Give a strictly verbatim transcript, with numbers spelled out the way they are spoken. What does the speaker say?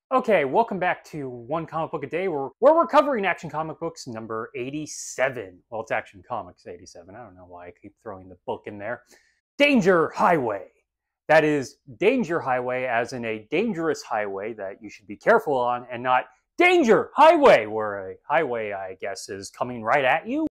Okay, welcome back to One Comic Book a Day, where, where we're covering Action Comic Books number eighty-seven. Well, it's Action Comics eighty-seven. I don't know why I keep throwing the book in there. Danger Highway. That is Danger Highway, as in a dangerous highway that you should be careful on, and not Danger Highway, where a highway, I guess, is coming right at you.